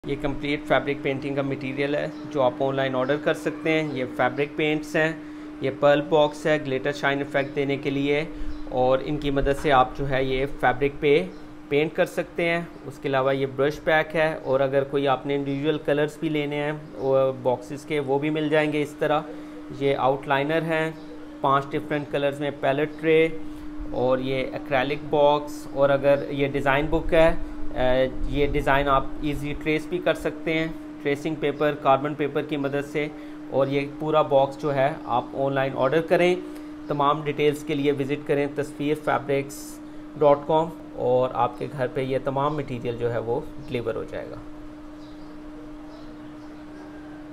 ये complete fabric painting का material है जो आप ऑनलाइन ऑर्डर कर सकते हैं। ये फैब्रिक पेंट्स हैं, ये पर्ल बॉक्स है ग्लिटर शाइन इफेक्ट देने के लिए, और इनकी मदद से आप जो है ये फैब्रिक पे पेंट कर सकते हैं। उसके अलावा ये ब्रश पैक है, और अगर कोई आपने इंडिविजुअल कलर्स भी लेने हैं और बॉक्सेस के, वो भी मिल जाएंगे इस तरह। ये आउटलाइनर हैं 5 डिफरेंट कलर्स में, पैलेट ट्रे, और ये एक्रेलिक बॉक्स, और अगर ये डिज़ाइन बुक है, ये डिज़ाइन आप इजी ट्रेस भी कर सकते हैं ट्रेसिंग पेपर, कार्बन पेपर की मदद से। और ये पूरा बॉक्स जो है आप ऑनलाइन ऑर्डर करें। तमाम डिटेल्स के लिए विज़िट करें tasveerfabrics.com, और आपके घर पे ये तमाम मटेरियल जो है वो डिलीवर हो जाएगा।